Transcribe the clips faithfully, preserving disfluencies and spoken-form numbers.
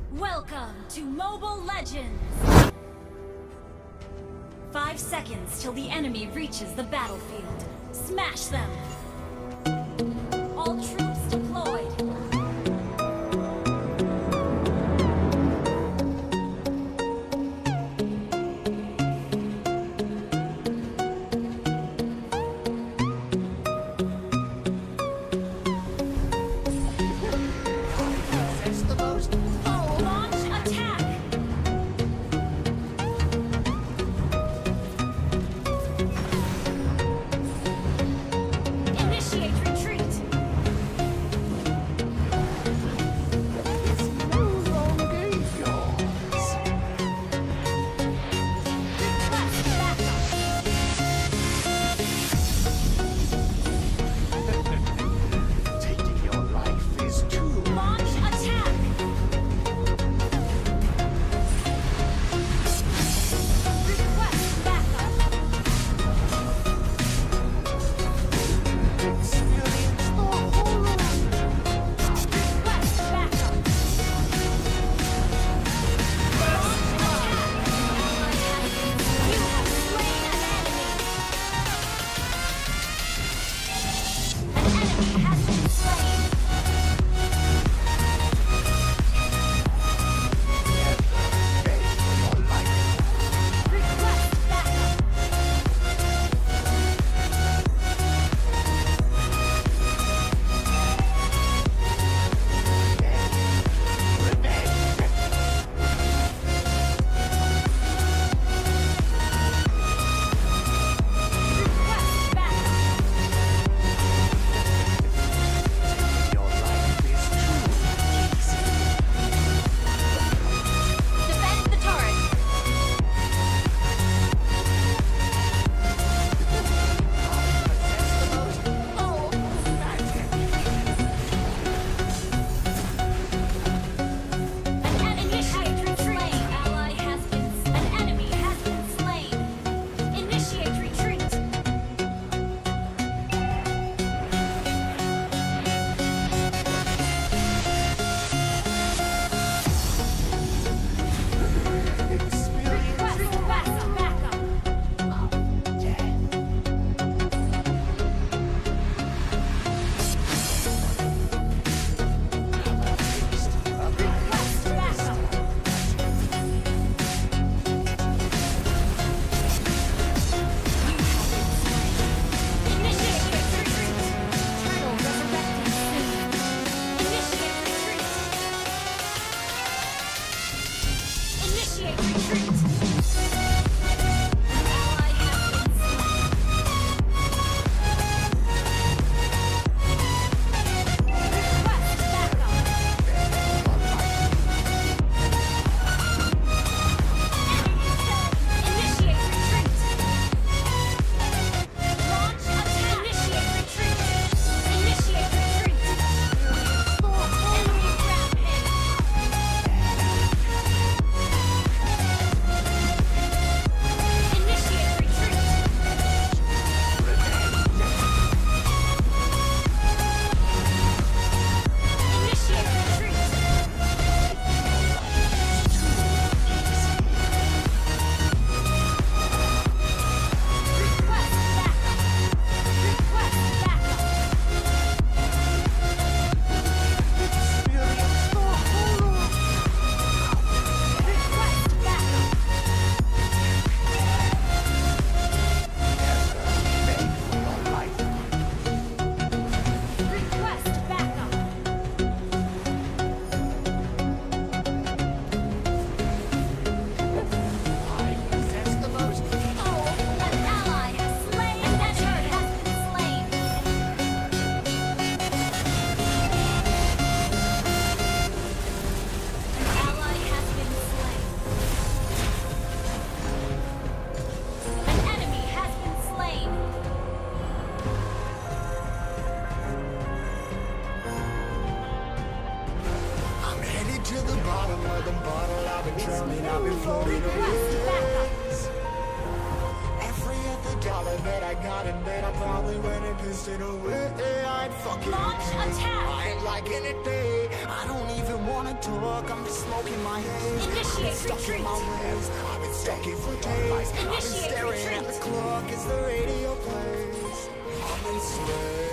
Welcome to Mobile Legends! Five seconds till the enemy reaches the battlefield. Smash them! All troops deployed! Launch attack! I ain't liking it, I don't even wanna talk, I'm just smoking my haze. Initiate Stuck in retreat. my ways, I've been stuck in for days. I've been Initiate staring retreat. at the clock as the radio plays. I'm enslaved.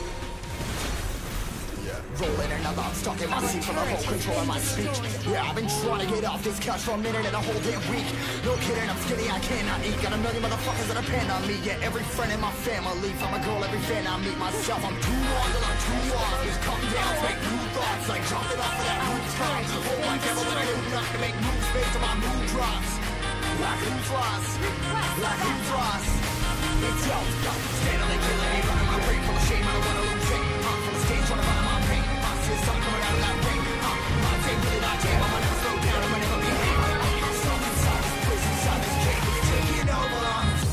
Rolling and I'm stuck in my seat for the whole control of my speech. Yeah, I've been trying to get off this couch for a minute and a whole damn week. No kidding, I'm skinny, I cannot eat. Got a million motherfuckers that depend on me. Yeah, every friend in my family. From a girl, every fan I meet myself. I'm too long till I'm too long. Just come down, make new thoughts. Like jumping off of that rooftop. Hold my devil and I do not to make moves based on my mood drops. Like who's lost? Like who's lost? It's yo, yo, steadily killing me. Running my brain full of shame, I don't wanna lose it. I'm from the stage trying to find my pain. I see the sun coming out of that rain. Uh, my day really not jam. I'ma never slow down, I'ma never be hang. Stuck inside this prison, inside this cage. It's taking over.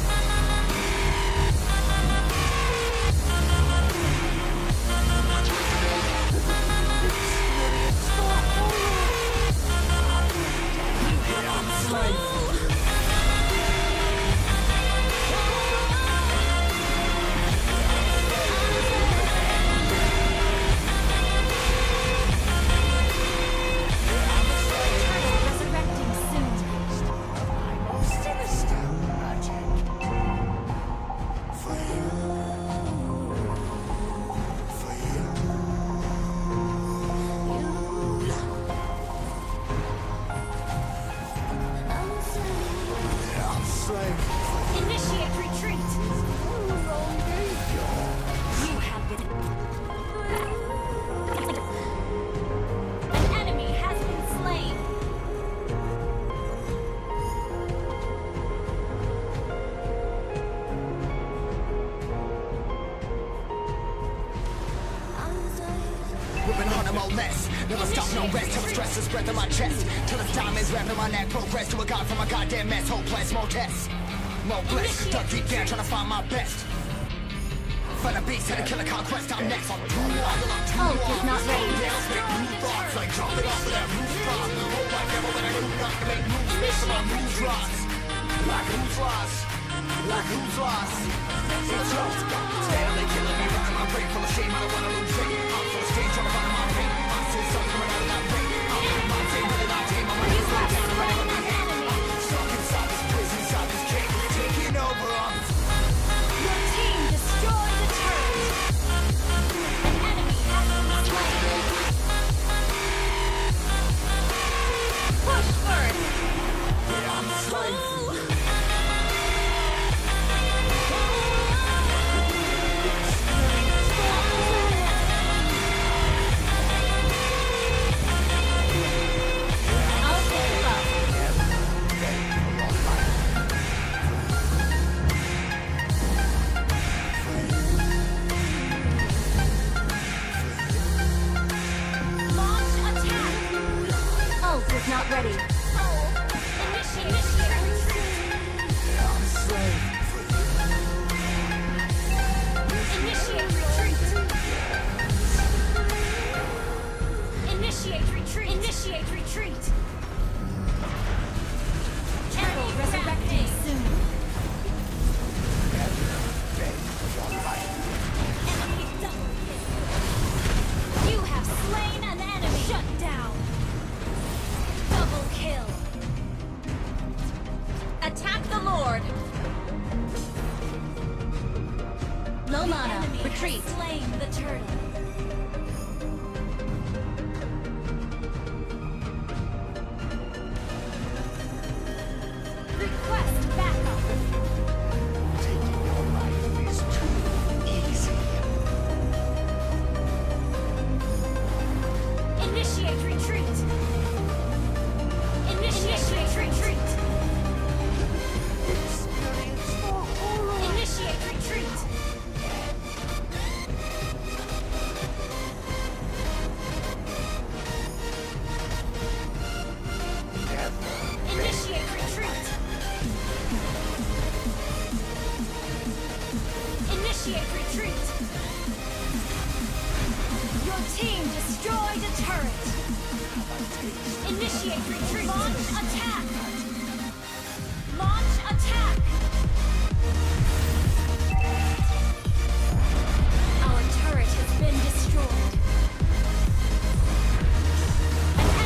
I'm a slave. Resurrecting soon. Sinister magic for you, for you. Yeah, I'm slave. Initiate retreat. You have been. An enemy has been slain. We've been hard to molest. Never stop, no rest. Till the stress is breath in my chest. Till the diamonds wrapped in my neck. Progress to a god from a goddamn mess. Hopeless, more tests. More bliss. Dug deep down trying to find my best. Find a beast and a killer conquest. I'm next. I'm too long till I'm too Ult long. is not ready. Downs make new thoughts. Like jumping off of that rooftop. Hold my devil and I do not to make moves based on my mood drops. Like who's lost? Like who's lost? It's yours. Steadily killing me. Running my brain full of shame. I don't wanna lose it. I'm full of stage trying to find my pain. I see the sun coming out of that rain. I'm my day really not tame. I'm gonna slow down. I'm gonna be hang. Stuck inside this prison, inside this cage. It's taking over. I'm Your team destroyed the turret. An enemy has been slain. Push first. yeah, I'm a slave. I'll step up. Launch attack. Ult is not ready. Initiate retreat. I'm a slave. Initiate retreat. Initiate retreat. Initiate retreat. Carol resurrecting soon. Enemy double kill. You have slain an enemy. Shut down. Double kill. Attack the Lord. Low mana. Retreat. Slain the turtle. Request backup. Taking your life is too easy. Initiate retreat. Initiate retreat. Initiate retreat. Initiate retreat. Initiate retreat. Your team destroyed a turret. Initiate retreat. Launch attack. Launch attack. Our turret has been destroyed. An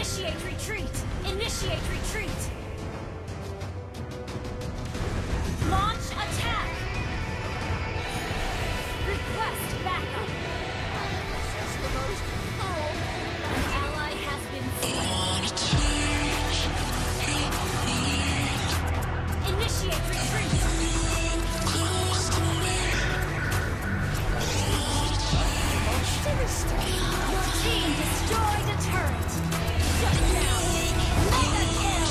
Initiate retreat! Initiate retreat! Launch attack! Request backup! An ally has been slain. Initiate retreat! Your team destroyed a turret! Shut down! Mega kill!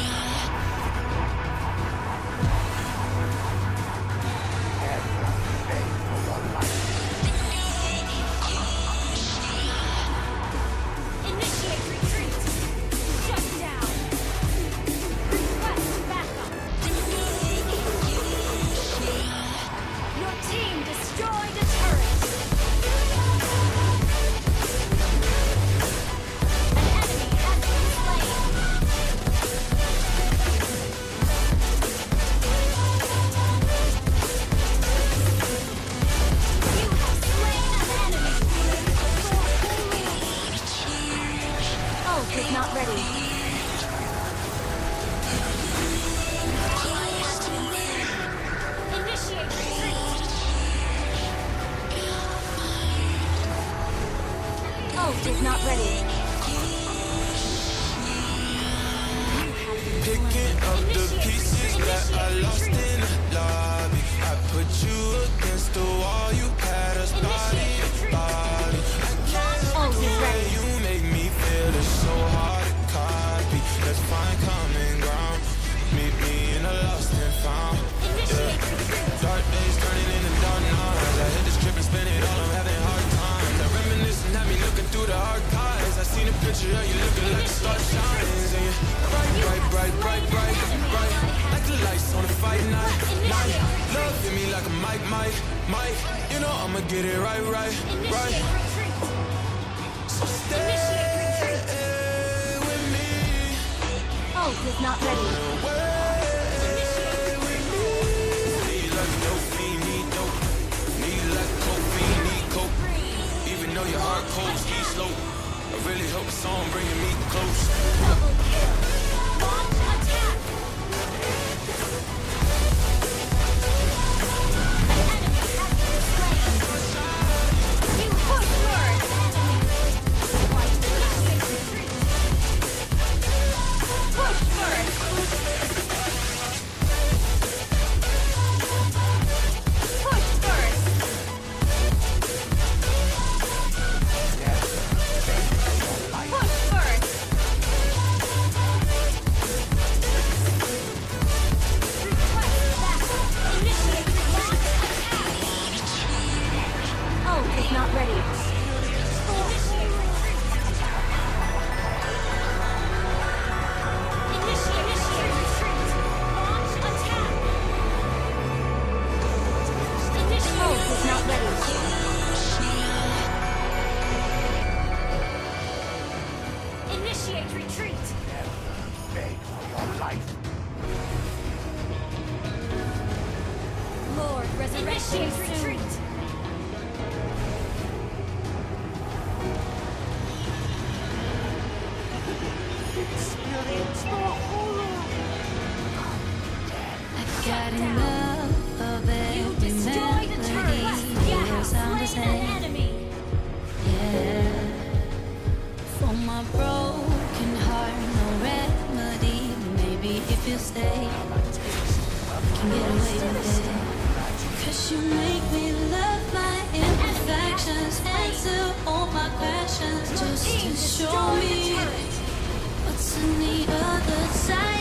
Initiate retreat! Shut down! Request backup! Your team destroyed a turret! An enemy has been slain! You have slain an enemy! Ult is not ready. Initiate retreat! Ult is not ready. Picking up the pieces that I lost in the lobby. I put you against the wall, you had us body to body. I can't Ult is ready. you make me feel it's so hard to copy. Let's find common ground. Meet me in a lost and found. Initiate retreat! Dark days turning into dark nights. I hit this trip and spend it all, I'm having hard times. I reminisce and have me looking through the archives. I seen a picture of you looking like the star shines. And you bright, bright, bright, bright, bright, bright. Like the lights on a fight night, night. Love hit me like a mic, mic, mic. You know I'ma get it right, right, right. Initiate retreat! So stay with me, Ult is not ready. away with me. Need like dope, fiend, need dope. Need like coke, fiend, need coke. Even though your heart cold, ski slow. I really hope the song bringing me close. Double kill! Launch attack! An enemy has been slain! You push forward! Initiate retreat! Push first! Push first! Push first! Request backup! Initiate launch attack! Ult is not ready. Initiate retreat! Initiate, initiate retreat! Launch attack! Initiate Ult is not ready. Initiate retreat! Lord, resurrection Initiate retreat! I've got enough of You every destroyed the melody. turret! You have Sound the slain an same. enemy! Yeah. For my broken heart, no remedy. Maybe if you stay, we can get away with it. Cause you make me love my imperfections, answer all my questions, just to show me what's on the other side.